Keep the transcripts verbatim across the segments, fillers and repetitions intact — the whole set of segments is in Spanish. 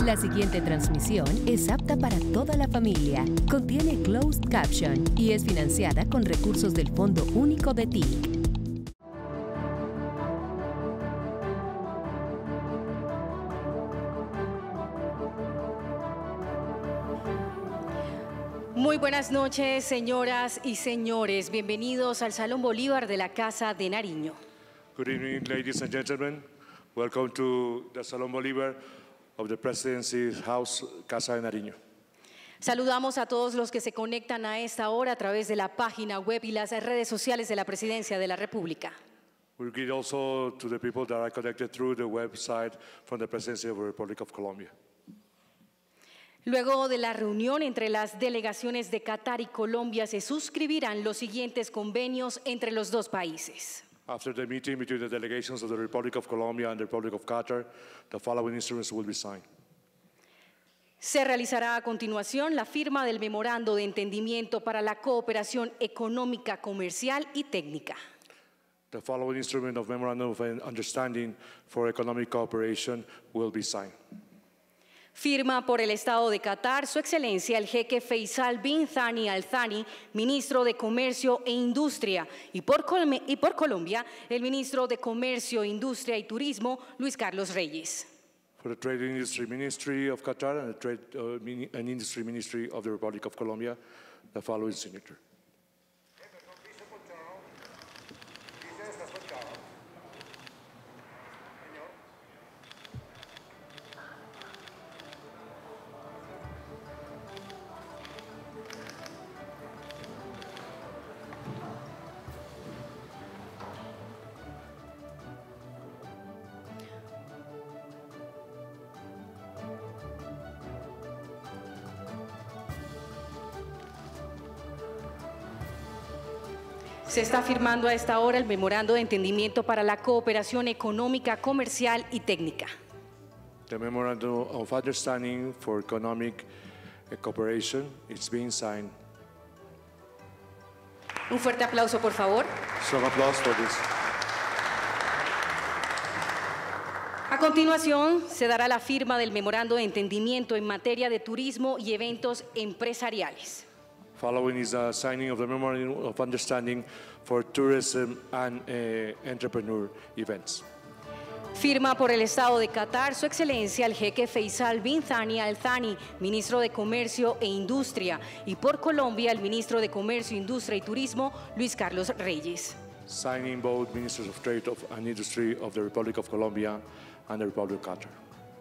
La siguiente transmisión es apta para toda la familia, contiene closed caption y es financiada con recursos del Fondo Único de T I C. Muy buenas noches, señoras y señores. Bienvenidos al Salón Bolívar de la Casa de Nariño. Good evening, ladies and gentlemen. Welcome to the Salón Bolívar of the Presidency's House, Casa de Nariño. Saludamos a todos los que se conectan a esta hora a través de la página web y las redes sociales de la Presidencia de la República. We greet also to the people that are connected through the website from the Presidency of the Republic of Colombia. Luego de la reunión entre las delegaciones de Qatar y Colombia, se suscribirán los siguientes convenios entre los dos países. After the meeting between the delegations of the Republic of Colombia and the Republic of Qatar, the following instruments will be signed. Se realizará a continuación la firma del Memorando de Entendimiento para la Cooperación Económica, Comercial y Técnica. The following instrument of Memorandum of Understanding for Economic Cooperation will be signed. Firma por el Estado de Qatar, Su Excelencia el Jeque Faisal bin Thani Al Thani, Ministro de Comercio e Industria, y por, Col y por Colombia, el Ministro de Comercio, Industria y Turismo, Luis Carlos Reyes. For the Trade and Industry Ministry of Qatar and the Trade uh, and Industry Ministry of the Republic of Colombia, the following signature. Se está firmando a esta hora el Memorando de Entendimiento para la Cooperación Económica, Comercial y Técnica. The Memorandum of Understanding for Economic Cooperation is being signed. Un fuerte aplauso, por favor. Strong applause for this. A continuación, se dará la firma del Memorando de Entendimiento en materia de turismo y eventos empresariales. Following is the signing of the Memorandum of Understanding for Tourism and uh, Entrepreneur Events. Firma por el Estado de Qatar, Su Excelencia el Jeque Faisal bin Thani Al Thani, Ministro de Comercio e Industria, y por Colombia el Ministro de Comercio, Industria y Turismo, Luis Carlos Reyes. Signing both Ministers of Trade of, and Industry of the Republic of Colombia and the Republic of Qatar.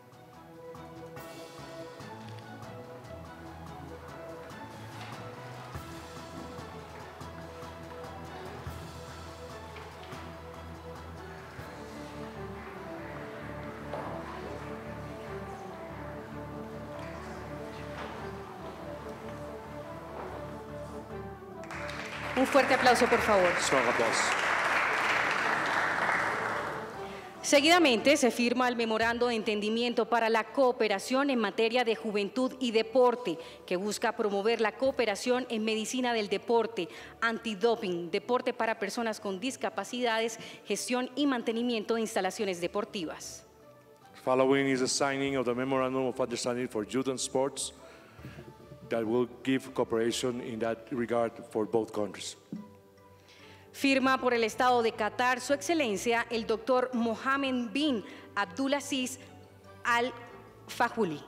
Un fuerte aplauso, por favor. Strong applause. Seguidamente se firma el Memorando de Entendimiento para la Cooperación en materia de juventud y deporte, que busca promover la cooperación en medicina del deporte, antidoping, deporte para personas con discapacidades, gestión y mantenimiento de instalaciones deportivas. Following is the signing of the Memorandum of Understanding for Youth and Sports that will give cooperation in that regard for both countries. Firma por el Estado de Qatar, Su Excelencia el doctor Mohammed bin Abdulaziz Al Fahuli.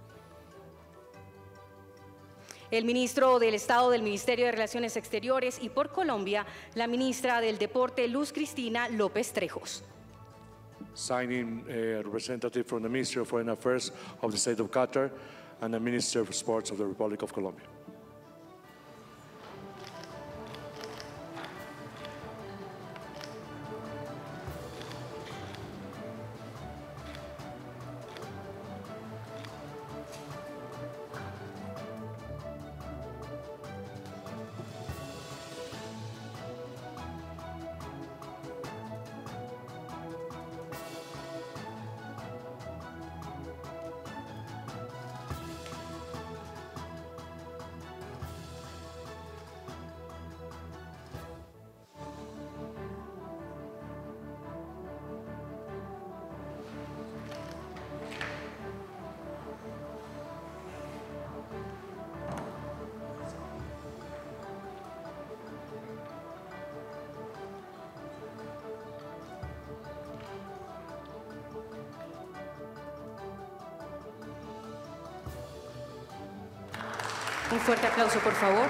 El ministro del Estado del Ministerio de Relaciones Exteriores, y por Colombia, la ministra del Deporte, Luz Cristina López Trejos. Signing a representative from the Ministry of Foreign Affairs of the State of Qatar and the Minister of Sports of the Republic of Colombia. Un fuerte aplauso, por favor.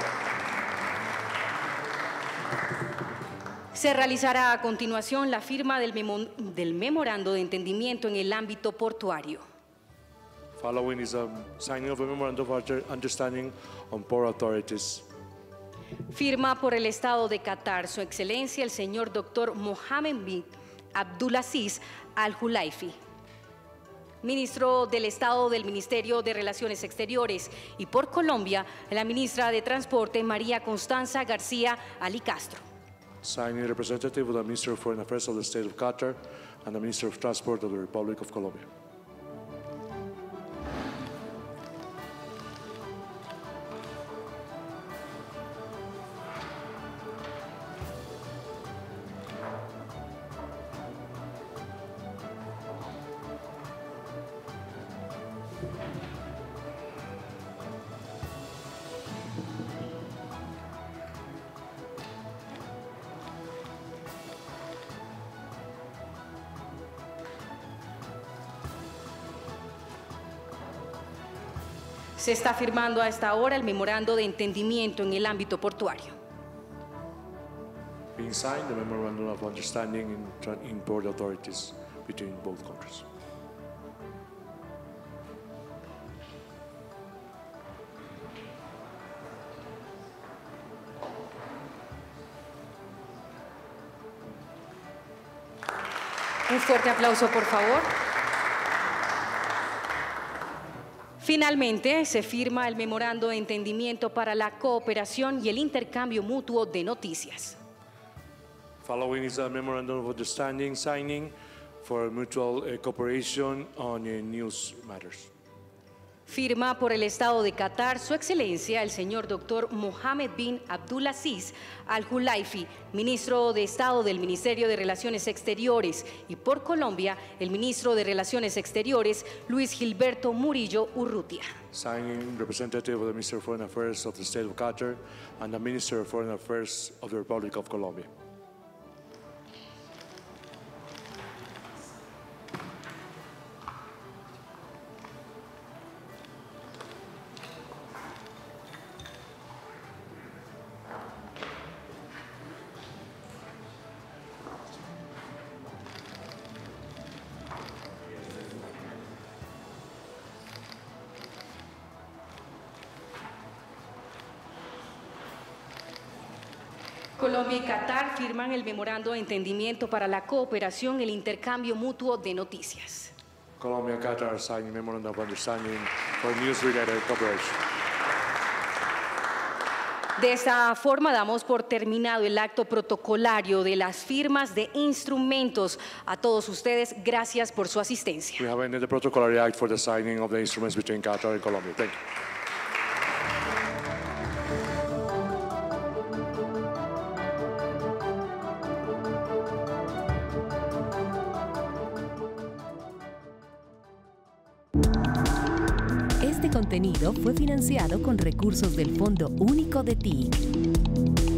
Se realizará a continuación la firma del, memo del memorando de entendimiento en el ámbito portuario. Following is a signing of a memorandum of understanding on port authorities. Firma por el Estado de Qatar, Su Excelencia el señor doctor Mohammed bin Abdulaziz Al-Khulaifi, ministro del Estado del Ministerio de Relaciones Exteriores, y por Colombia, la ministra de Transporte María Constanza García Ali Castro. Signing representative of the Minister of Foreign Affairs of the State of Qatar and the Minister of Transport of the Republic of Colombia. Se está firmando a esta hora el memorando de entendimiento en el ámbito portuario. Being signed, the memorandum of understanding in, in port authorities between both countries. Un fuerte aplauso, por favor. Finalmente, se firma el memorando de entendimiento para la cooperación y el intercambio mutuo de noticias. Following is a memorandum of understanding signing for mutual uh, cooperation on uh, news matters. Firma por el Estado de Qatar, Su Excelencia el señor doctor Mohammed bin Abdulaziz Al-Khulaifi, ministro de Estado del Ministerio de Relaciones Exteriores, y por Colombia, el ministro de Relaciones Exteriores, Luis Gilberto Murillo Urrutia. Signing representative of the Minister of Foreign Affairs of the State of Qatar and the Minister of Foreign Affairs of the Republic of Colombia. Colombia y Qatar firman el memorando de entendimiento para la cooperación y el intercambio mutuo de noticias. Colombia and Qatar are signing memorandum of understanding for news-related cooperation. De esta forma damos por terminado el acto protocolario de las firmas de instrumentos. A todos ustedes, gracias por su asistencia. We have ended the protocolary act for the signing of the instruments between Qatar and Colombia. Thank you. Este contenido fue financiado con recursos del Fondo Único de T I C.